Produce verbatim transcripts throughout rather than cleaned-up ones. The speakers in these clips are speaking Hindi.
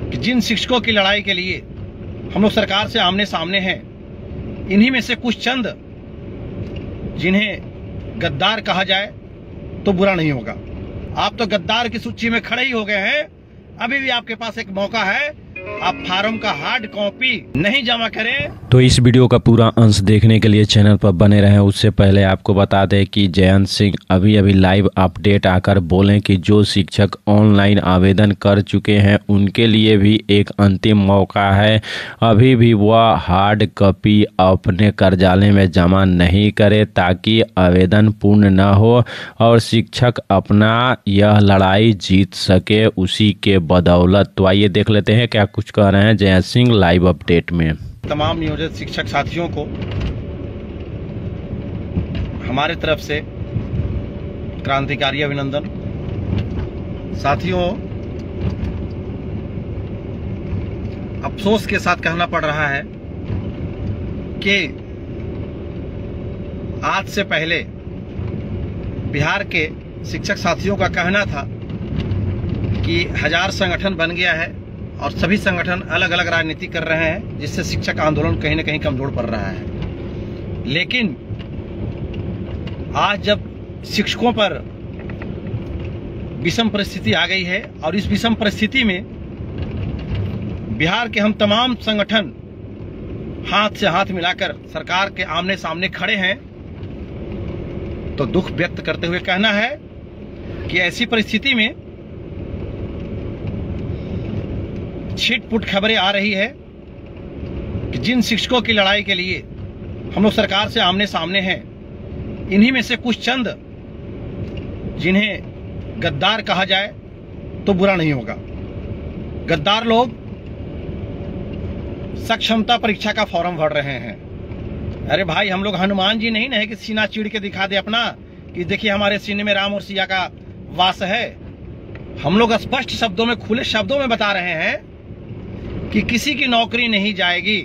कि जिन शिक्षकों की लड़ाई के लिए हम लोग सरकार से आमने सामने हैं, इन्हीं में से कुछ चंद जिन्हें गद्दार कहा जाए तो बुरा नहीं होगा। आप तो गद्दार की सूची में खड़े ही हो गए हैं। अभी भी आपके पास एक मौका है, आप फार्म का हार्ड कॉपी नहीं जमा करें। तो इस वीडियो का पूरा अंश देखने के लिए चैनल पर बने रहें। उससे पहले आपको बता दें कि जयंत सिंह अभी अभी लाइव अपडेट आकर बोले कि जो शिक्षक ऑनलाइन आवेदन कर चुके हैं उनके लिए भी एक अंतिम मौका है। अभी भी वह हार्ड कॉपी अपने कार्यालय में जमा नहीं करे ताकि आवेदन पूर्ण न हो और शिक्षक अपना यह लड़ाई जीत सके उसी के बदौलत। तो आइए देख लेते हैं क्या कुछ कह रहे हैं जयंत सिंह लाइव अपडेट में। तमाम नियोजित शिक्षक साथियों को हमारे तरफ से क्रांतिकारी अभिनंदन। साथियों, अफसोस के साथ कहना पड़ रहा है कि आज से पहले बिहार के शिक्षक साथियों का कहना था कि हजार संगठन बन गया है और सभी संगठन अलग अलग राजनीति कर रहे हैं, जिससे शिक्षक आंदोलन कहीं न कहीं कमजोर पड़ रहा है। लेकिन आज जब शिक्षकों पर विषम परिस्थिति आ गई है और इस विषम परिस्थिति में बिहार के हम तमाम संगठन हाथ से हाथ मिलाकर सरकार के आमने सामने खड़े हैं, तो दुख व्यक्त करते हुए कहना है कि ऐसी परिस्थिति में छिटपुट खबरें आ रही है कि जिन शिक्षकों की लड़ाई के लिए हम लोग सरकार से आमने सामने हैं, इन्हीं में से कुछ चंद जिन्हें गद्दार कहा जाए तो बुरा नहीं होगा। गद्दार लोग सक्षमता परीक्षा का फॉर्म भर रहे हैं। अरे भाई, हम लोग हनुमान जी नहीं है कि सीना चीड़ के दिखा दे अपना कि देखिए हमारे सीने में राम और सिया का वास है। हम लोग स्पष्ट शब्दों में, खुले शब्दों में बता रहे हैं कि किसी की नौकरी नहीं जाएगी,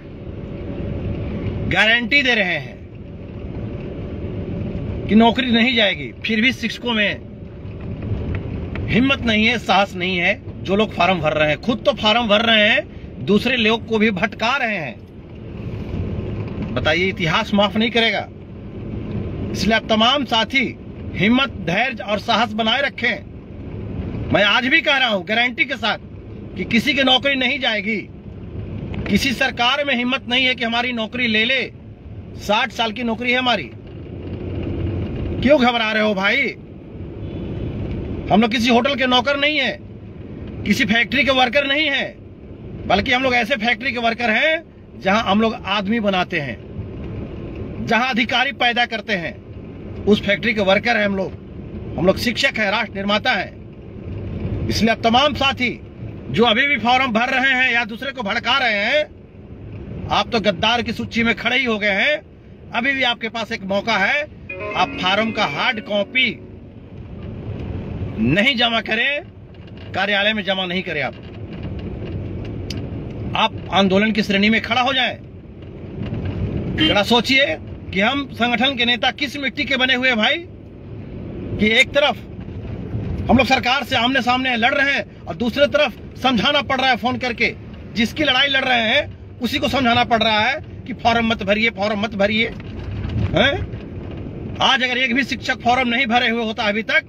गारंटी दे रहे हैं कि नौकरी नहीं जाएगी। फिर भी शिक्षकों में हिम्मत नहीं है, साहस नहीं है। जो लोग फार्म भर रहे हैं, खुद तो फार्म भर रहे हैं, दूसरे लोग को भी भटका रहे हैं। बताइए, इतिहास माफ नहीं करेगा। इसलिए आप तमाम साथी हिम्मत, धैर्य और साहस बनाए रखें। मैं आज भी कह रहा हूं गारंटी के साथ कि किसी की नौकरी नहीं जाएगी। किसी सरकार में हिम्मत नहीं है कि हमारी नौकरी ले ले। साठ साल की नौकरी है हमारी। क्यों घबरा रहे हो भाई? हम लोग किसी होटल के नौकर नहीं है, किसी फैक्ट्री के वर्कर नहीं है, बल्कि हम लोग ऐसे फैक्ट्री के वर्कर हैं जहां हम लोग आदमी बनाते हैं, जहां अधिकारी पैदा करते हैं, उस फैक्ट्री के वर्कर हैं हम लोग। हम लोग शिक्षक हैं, राष्ट्र निर्माता हैं। इसलिए अब तमाम साथी जो अभी भी फॉर्म भर रहे हैं या दूसरे को भड़का रहे हैं, आप तो गद्दार की सूची में खड़े ही हो गए हैं। अभी भी आपके पास एक मौका है, आप फार्म का हार्ड कॉपी नहीं जमा करें, कार्यालय में जमा नहीं करें। आप आप आंदोलन की श्रेणी में खड़ा हो जाएं। जरा सोचिए कि हम संगठन के नेता किस मिट्टी के बने हुए हैं भाई, कि एक तरफ हम लोग सरकार से आमने सामने लड़ रहे हैं और दूसरी तरफ समझाना पड़ रहा है फोन करके। जिसकी लड़ाई लड़ रहे हैं उसी को समझाना पड़ रहा है कि फॉर्म मत भरिए, फॉर्म मत भरिए। आज अगर एक भी शिक्षक फॉर्म नहीं भरे हुए होता अभी तक,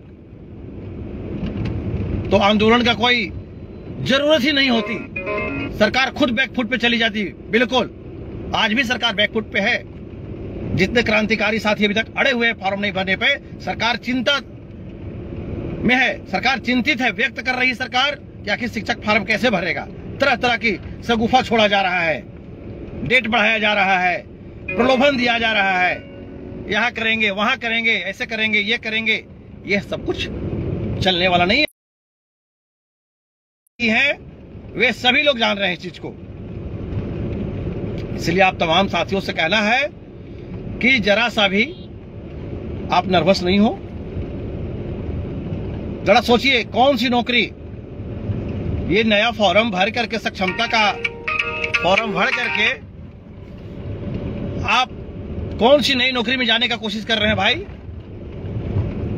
तो आंदोलन का कोई जरूरत ही नहीं होती। सरकार खुद बैकफुट पे चली जाती। बिल्कुल, आज भी सरकार बैकफुट पे है। जितने क्रांतिकारी साथी अभी तक अड़े हुए हैं फॉर्म नहीं भरने पे, सरकार चिंता में है, सरकार चिंतित है। व्यक्त कर रही है सरकार कि आखिर शिक्षक फार्म कैसे भरेगा। तरह तरह की सगुफा छोड़ा जा रहा है, डेट बढ़ाया जा रहा है, प्रलोभन दिया जा रहा है, यहां करेंगे, वहां करेंगे, ऐसे करेंगे, ये करेंगे। यह सब कुछ चलने वाला नहीं है। वे सभी लोग जान रहे हैं इस चीज को। इसलिए आप तमाम साथियों से कहना है कि जरा सा भी आप नर्वस नहीं हो। जरा सोचिए, कौन सी नौकरी, ये नया फॉर्म भर करके, सक्षमता का फॉर्म भर करके आप कौन सी नई नौकरी में जाने का कोशिश कर रहे हैं भाई?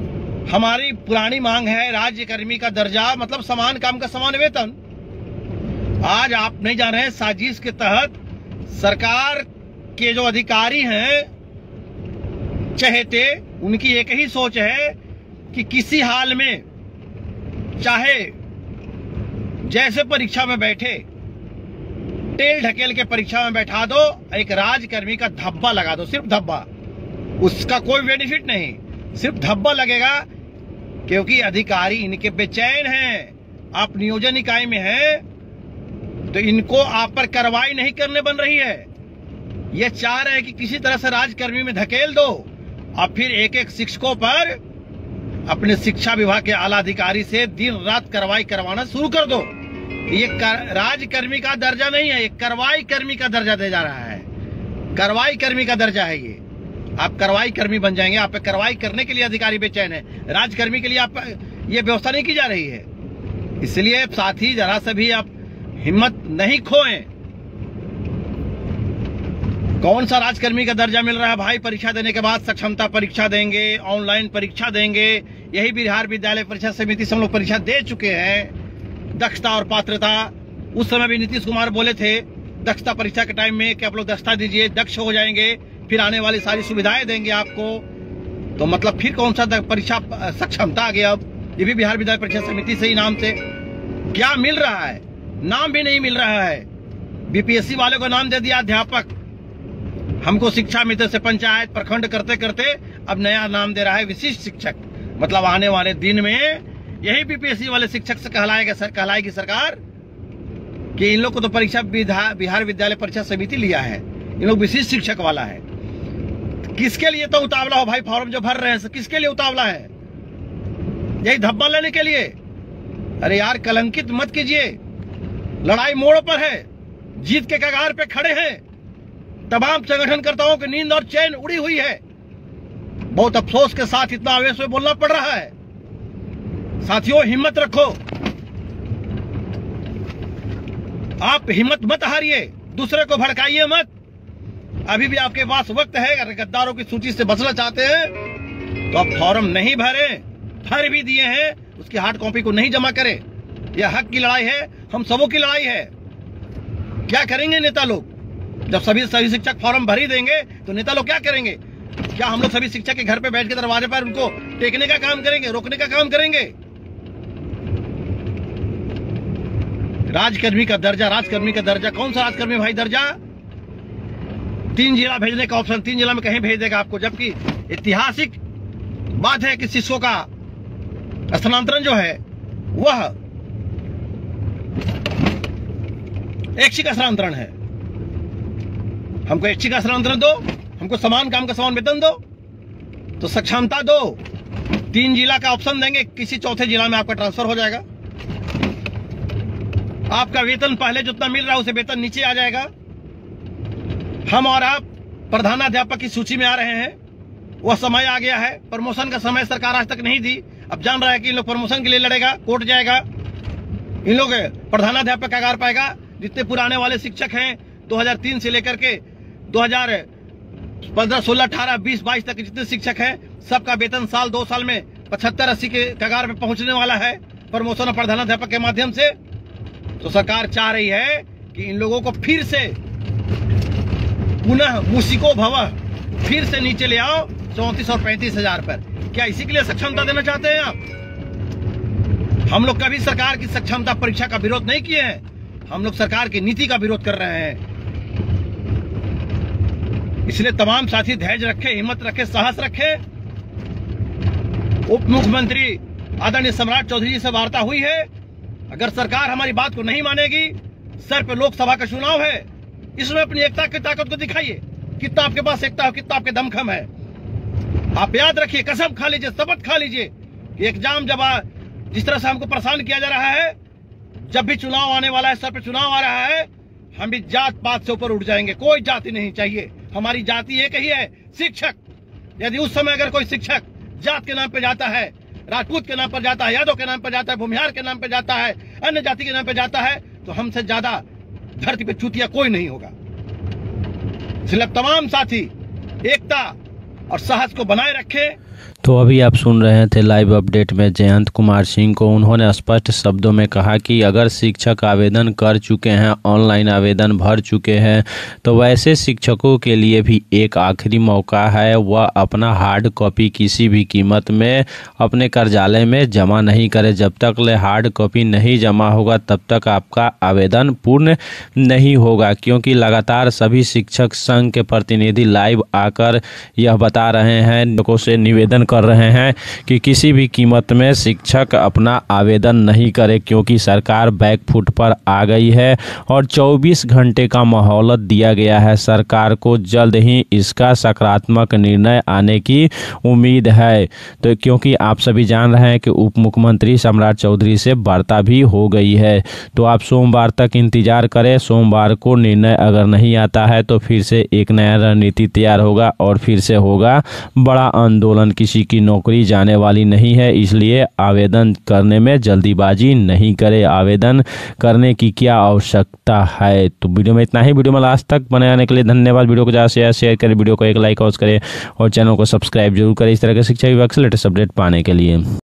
हमारी पुरानी मांग है राज्य कर्मी का दर्जा, मतलब समान काम का समान वेतन। आज आप नहीं जान रहे हैं, साजिश के तहत सरकार के जो अधिकारी हैं चहेते, उनकी एक ही सोच है कि किसी हाल में चाहे जैसे परीक्षा में बैठे टेल ढकेल के परीक्षा में बैठा दो, एक राजकर्मी का धब्बा लगा दो, सिर्फ धब्बा, उसका कोई बेनिफिट नहीं, सिर्फ धब्बा लगेगा। क्योंकि अधिकारी इनके बेचैन हैं, आप नियोजन इकाई में हैं तो इनको आप पर कार्रवाई नहीं करने बन रही है। ये चाह रहे हैं कि किसी तरह से राजकर्मी में धकेल दो और फिर एक एक शिक्षकों पर अपने शिक्षा विभाग के आला अधिकारी से दिन रात कार्रवाई करवाना शुरू कर दो। ये राजकर्मी का दर्जा नहीं है, ये कार्रवाई कर्मी का दर्जा दे जा रहा है। कार्रवाई कर्मी का दर्जा है ये। आप कार्रवाई कर्मी बन जाएंगे, आप पे कार्रवाई करने के लिए अधिकारी बेचैन है, राजकर्मी के लिए आप ये व्यवस्था नहीं की जा रही है। इसलिए साथी जरा से भी आप हिम्मत नहीं खोएं। कौन सा राजकर्मी का दर्जा मिल रहा है भाई? परीक्षा देने के बाद सक्षमता परीक्षा देंगे, ऑनलाइन परीक्षा देंगे। यही बिहार विद्यालय परीक्षा समिति से हम लोग परीक्षा दे चुके हैं, दक्षता और पात्रता। उस समय भी नीतीश कुमार बोले थे दक्षता परीक्षा के टाइम में कि आप लोग दक्षता दीजिए, दक्ष हो जाएंगे, फिर आने वाली सारी सुविधाएं देंगे आपको। तो मतलब फिर कौन सा परीक्षा सक्षमता आ गया? अब ये भी बिहार विद्यालय परीक्षा समिति से ही नाम से क्या मिल रहा है? नाम भी नहीं मिल रहा है। बीपीएससी वाले को नाम दे दिया अध्यापक, हमको शिक्षा मित्र से पंचायत प्रखंड करते करते अब नया नाम दे रहा है विशिष्ट शिक्षक। मतलब आने वाले दिन में यही बीपीएससी वाले शिक्षक से कहलाएगा सर कहलाएगी सरकार कि इन लोग को तो परीक्षा बिहार विद्यालय परीक्षा समिति लिया है, इन लोग विशिष्ट शिक्षक वाला है। किसके लिए तो उतावला हो भाई? फॉर्म जो भर रहे हैं किसके लिए उतावला है? यही धब्बा लेने के लिए? अरे यार कलंकित मत कीजिए, लड़ाई मोड़ पर है, जीत के कगार पे खड़े हैं। तमाम संगठनकर्ताओं की नींद और चैन उड़ी हुई है। बहुत अफसोस के साथ इतना आवेश में बोलना पड़ रहा है। साथियों हिम्मत रखो, आप हिम्मत मत हारिए, दूसरे को भड़काइए मत। अभी भी आपके पास वक्त है। अगर गद्दारों की सूची से बचना चाहते हैं तो आप फॉर्म नहीं भरें, भर भी दिए हैं उसकी हार्ड कॉपी को नहीं जमा करें। यह हक की लड़ाई है, हम सबों की लड़ाई है। क्या करेंगे नेता लोग? जब सभी सभी शिक्षक फॉर्म भर ही देंगे तो नेता लोग क्या करेंगे? क्या हम लोग सभी शिक्षक के घर पे बैठ के दरवाजे पर उनको टेकने का काम करेंगे, रोकने का काम करेंगे? राजकर्मी का दर्जा, राजकर्मी का दर्जा, कौन सा राजकर्मी भाई दर्जा? तीन जिला भेजने का ऑप्शन, तीन जिला में कहीं भेज देगा आपको, जबकि ऐतिहासिक बात है कि शिक्षकों का स्थानांतरण जो है वह ऐच्छिक स्थानांतरण है। हमको ऐच्छिक स्थानांतरण दो, हमको समान काम का समान वेतन दो, तो सक्षमता दो। तीन जिला का ऑप्शन देंगे, किसी चौथे जिला में आपका ट्रांसफर हो जाएगा। आपका वेतन पहले जितना मिल रहा है उसे वेतन नीचे आ जाएगा। हम और आप प्रधानाध्यापक की सूची में आ रहे हैं, वह समय आ गया है। प्रमोशन का समय सरकार आज तक नहीं दी, अब जान रहा है कि इन लोग प्रमोशन के लिए लड़ेगा, कोर्ट जाएगा, इन लोग प्रधानाध्यापक का आगार पाएगा। जितने पुराने वाले शिक्षक हैं दो हज़ार तीन से लेकर के दो हज़ार पंद्रह सोलह अठारह बीस बाईस तक जितने शिक्षक हैं सबका वेतन साल दो साल में पचहत्तर अस्सी के कगार पे पहुंचने वाला है प्रमोशन और प्रधानाध्यापक के माध्यम से। तो सरकार चाह रही है कि इन लोगों को फिर से पुनः मूसिको भवः फिर से नीचे ले आओ चौंतीस और पैंतीस हजार पर। क्या इसी के लिए सक्षमता देना चाहते हैं आप? हम लोग कभी सरकार की सक्षमता परीक्षा का विरोध नहीं किए हैं, हम लोग सरकार की नीति का विरोध कर रहे हैं। इसलिए तमाम साथी धैर्य रखे, हिम्मत रखे, साहस रखे। उप मुख्यमंत्री आदरणीय सम्राट चौधरी जी से वार्ता हुई है। अगर सरकार हमारी बात को नहीं मानेगी, सर पे लोकसभा का चुनाव है, इसमें अपनी एकता की ताकत को दिखाइए। कितना आपके पास एकता हो, कितना आपके दमखम है। आप याद रखिए, कसम खा लीजिए, शपथ खा लीजिए कि एग्जाम जब जिस तरह से हमको परेशान किया जा रहा है, जब भी चुनाव आने वाला है, सर पे चुनाव आ रहा है, हम भी जात पात से ऊपर उठ जाएंगे। कोई जाति नहीं चाहिए, हमारी जाति एक ही है, शिक्षक। यदि उस समय अगर कोई शिक्षक जात के नाम पे जाता है, राजपूत के नाम पर जाता है, यादव के नाम पर जाता है, भूमिहार के नाम पर जाता है, अन्य जाति के नाम पर जाता है, तो हमसे ज्यादा धरती पे चूतिया कोई नहीं होगा। इसलिए तमाम साथी एकता और साहस को बनाए रखें। तो अभी आप सुन रहे थे लाइव अपडेट में जयंत कुमार सिंह को। उन्होंने स्पष्ट शब्दों में कहा कि अगर शिक्षक आवेदन कर चुके हैं, ऑनलाइन आवेदन भर चुके हैं, तो वैसे शिक्षकों के लिए भी एक आखिरी मौका है। वह अपना हार्ड कॉपी किसी भी कीमत में अपने कार्यालय में जमा नहीं करें। जब तक ले हार्ड कॉपी नहीं जमा होगा तब तक आपका आवेदन पूर्ण नहीं होगा, क्योंकि लगातार सभी शिक्षक संघ के प्रतिनिधि लाइव आकर यह बता रहे हैं, लोगों से निवेदन कर रहे हैं कि किसी भी कीमत में शिक्षक अपना आवेदन नहीं करे, क्योंकि सरकार बैकफुट पर आ गई है और चौबीस घंटे का मोहलत दिया गया है। सरकार को जल्द ही इसका सकारात्मक निर्णय आने की उम्मीद है। तो क्योंकि आप सभी जान रहे हैं कि उप मुख्यमंत्री सम्राट चौधरी से वार्ता भी हो गई है, तो आप सोमवार तक इंतजार करें। सोमवार को निर्णय अगर नहीं आता है तो फिर से एक नया रणनीति तैयार होगा और फिर से होगा बड़ा आंदोलन। किसी की नौकरी जाने वाली नहीं है, इसलिए आवेदन करने में जल्दीबाजी नहीं करें। आवेदन करने की क्या आवश्यकता है। तो वीडियो में इतना ही। वीडियो में लास्ट तक बने रहने के लिए धन्यवाद। वीडियो को ज़्यादा से ज़्यादा शेयर करें, वीडियो को एक लाइक और करें और चैनल को सब्सक्राइब जरूर करें इस तरह के शिक्षा विभाग से लेटेस्ट अपडेट पाने के लिए।